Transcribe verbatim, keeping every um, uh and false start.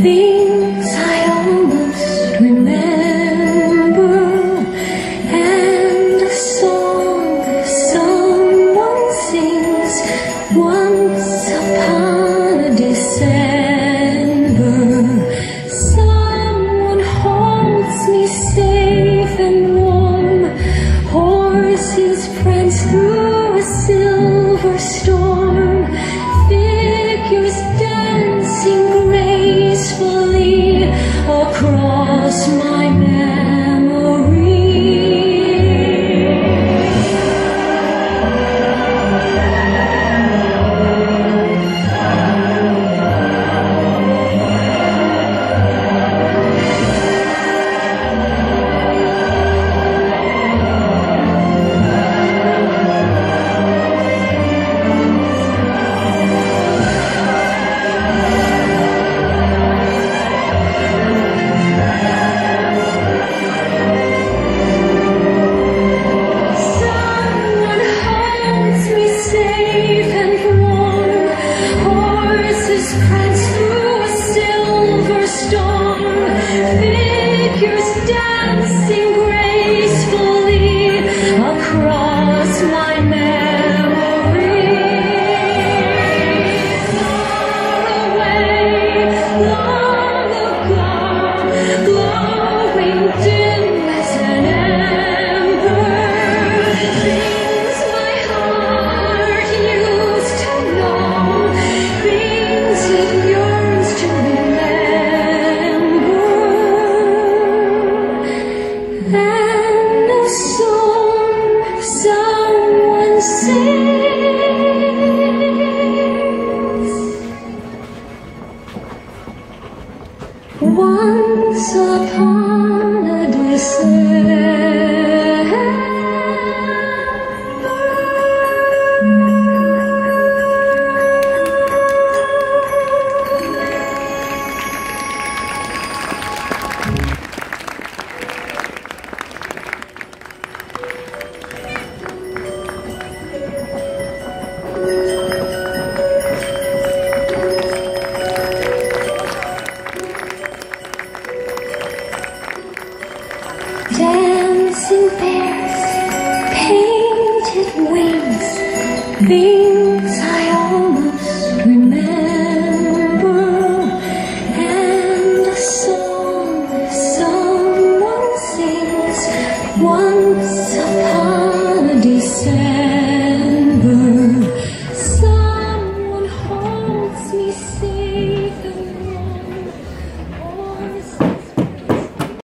things I almost remember, and a song someone sings once upon a December. Someone holds me safe and warm, horses prance through a silver storm, figures dancing gracefully across my memory. Dancing gracefully across my memory. Far away, long ago, glowing dim as an ember, things my heart used to know, things it yearns to remember. And a song someone sings once upon a December. Dancing bears, painted wings, things I almost remember, and a song someone sings once upon a December. Someone holds me safe